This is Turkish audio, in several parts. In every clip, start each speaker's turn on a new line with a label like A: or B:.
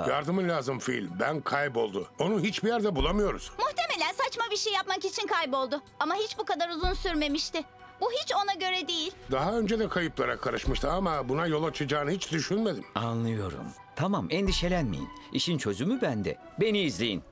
A: acaba?
B: Yardımın lazım Phil. Ben kayboldu. Onu hiçbir yerde bulamıyoruz.
C: Muhtemelen saçma bir şey yapmak için kayboldu. Ama hiç bu kadar uzun sürmemişti. Bu hiç ona göre değil.
B: Daha önce de kayıplara karışmıştı ama buna yol açacağını hiç düşünmedim.
A: Anlıyorum. Tamam, endişelenmeyin. İşin çözümü bende. Beni izleyin.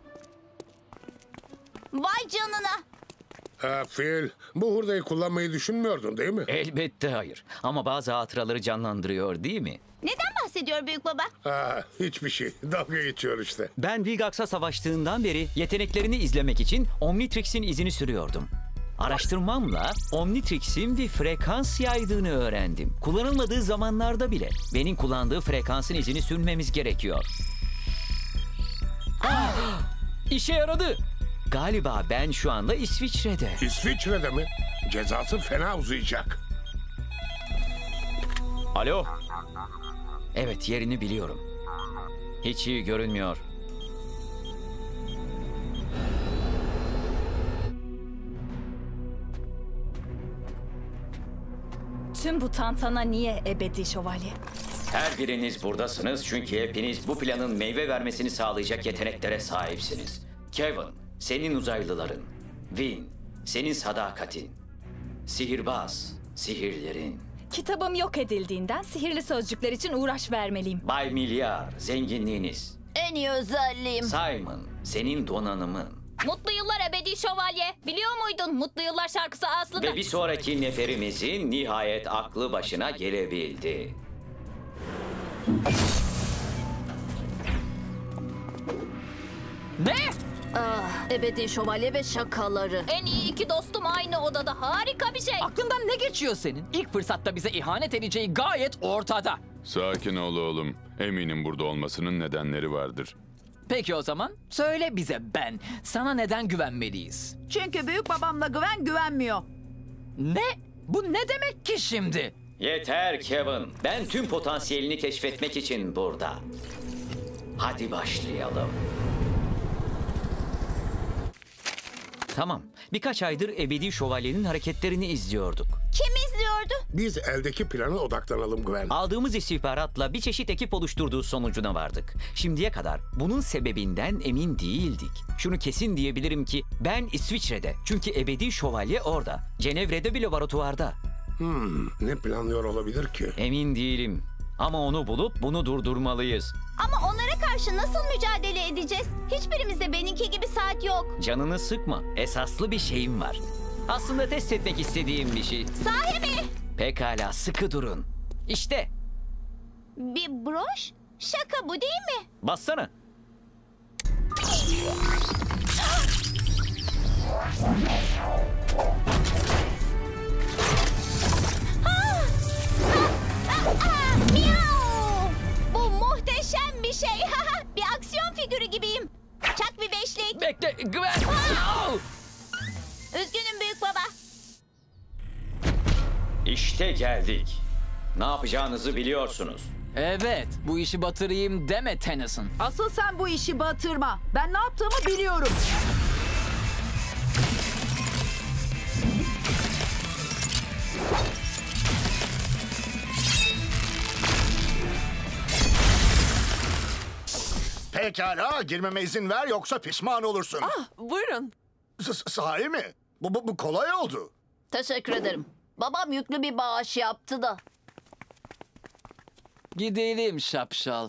C: Vay canına.
B: Phil, bu hurdayı kullanmayı düşünmüyordun değil mi?
A: Elbette hayır. Ama bazı hatıraları canlandırıyor değil mi?
C: Neden bahsediyor büyük baba?
B: Hiçbir şey. Dalga geçiyor işte.
A: Ben Vilgax'a savaştığından beri yeteneklerini izlemek için Omnitrix'in izini sürüyordum. Araştırmamla Omnitrix'in bir frekans yaydığını öğrendim. Kullanılmadığı zamanlarda bile benim kullandığı frekansın izini sürmemiz gerekiyor. İşe yaradı. Galiba ben şu anda İsviçre'de.
B: İsviçre'de mi? Cezası fena uzayacak.
A: Alo. Evet, yerini biliyorum. Hiç iyi görünmüyor.
D: Tüm bu tantana niye ebedi şövalye?
A: Her biriniz buradasınız çünkü hepiniz bu planın meyve vermesini sağlayacak yeteneklere sahipsiniz. Kevin, senin uzaylıların. Vin, senin sadakatin. Sihirbaz, sihirlerin.
D: Kitabım yok edildiğinden sihirli sözcükler için uğraş vermeliyim.
A: Bay Milyar, zenginliğiniz.
C: En iyi özelliğim.
A: Simon, senin donanımın.
D: Mutlu yıllar ebedi şövalye. Biliyor muydun Mutlu Yıllar şarkısı aslında?
A: Ve bir sonraki neferimizin nihayet aklı başına gelebildi.
D: Ne?
C: Ebedi şövalye ve şakaları.
D: En iyi iki dostum aynı odada. Harika bir şey.
E: Aklından ne geçiyor senin? İlk fırsatta bize ihanet edeceği gayet ortada.
F: Sakin ol oğlum. Eminim burada olmasının nedenleri vardır.
E: Peki o zaman söyle bize Ben. Sana neden güvenmeliyiz?
G: Çünkü büyük babamla güvenmiyor.
E: Ne? Bu ne demek ki şimdi?
A: Yeter Kevin. Ben tüm potansiyelini keşfetmek için burada. Hadi başlayalım. Tamam. Birkaç aydır Ebedi Şövalye'nin hareketlerini izliyorduk.
C: Kim izliyordu?
B: Biz eldeki plana odaklanalım Gwen.
A: Aldığımız istihbaratla bir çeşit ekip oluşturduğu sonucuna vardık. Şimdiye kadar bunun sebebinden emin değildik. Şunu kesin diyebilirim ki ben İsviçre'de. Çünkü Ebedi Şövalye orada. Cenevre'de bir laboratuvarda.
B: Ne planlıyor olabilir ki?
A: Emin değilim. Ama onu bulup bunu durdurmalıyız.
C: Ama onlara karşı nasıl mücadele edeceğiz? Hiçbirimizde benimki gibi saat yok.
A: Canını sıkma. Esaslı bir şeyim var. Aslında test etmek istediğim bir şey.
C: Sahi mi?
A: Pekala, sıkı durun. İşte.
C: Bir broş? Şaka bu değil mi?
A: Bassana.
C: Miau! Bu muhteşem bir şey. Bir aksiyon figürü gibiyim. Çak bir beşlik.
A: Bekle, Gwen.
C: Üzgünüm büyük baba.
A: İşte geldik. Ne yapacağınızı biliyorsunuz.
E: Evet, bu işi batırayım deme Tennyson.
G: Asıl sen bu işi batırma. Ben ne yaptığımı biliyorum.
H: Pekala, girmeme izin ver yoksa pişman olursun.
G: Buyurun.
H: Sahi mi? Bu kolay oldu.
C: Teşekkür ederim. Babam yüklü bir bağış yaptı da.
E: Gidelim şapşal.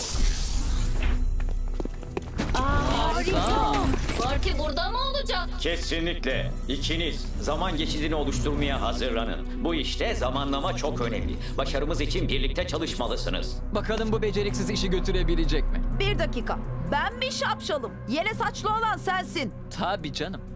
D: Parti burada mı olacak?
A: Kesinlikle. İkiniz zaman geçidini oluşturmaya hazırlanın. Bu işte zamanlama çok önemli. Başarımız için birlikte çalışmalısınız.
E: Bakalım bu beceriksiz işi götürebilecek mi?
G: Bir dakika. Ben mi şapşalım? Yele saçlı olan sensin.
E: Tabii canım.